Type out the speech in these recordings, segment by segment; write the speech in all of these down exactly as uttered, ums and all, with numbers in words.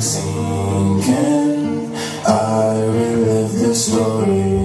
sinking, I relive the story.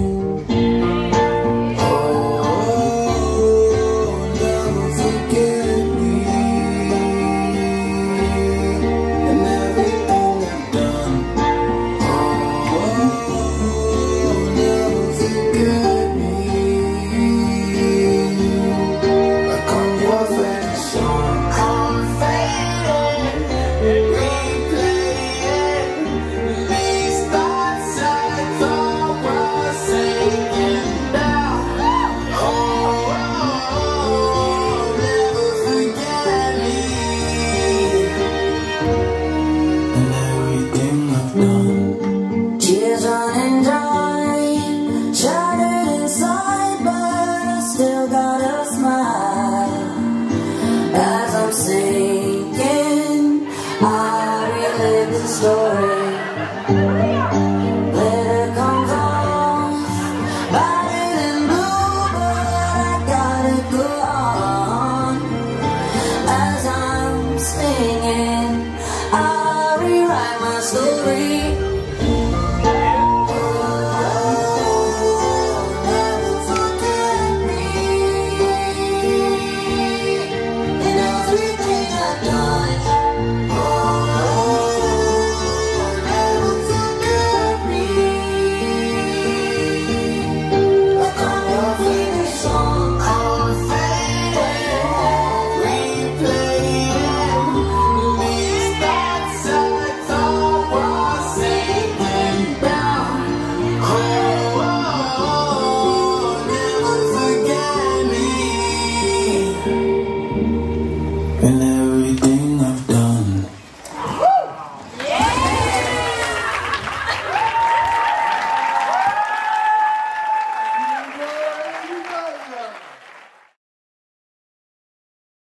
Tears running dry, shattered inside, but I still got a smile. As I'm sinking, I relive the story. Glitter comes off, battered and blue, but I gotta go on. As I'm singing, I rewrite my story.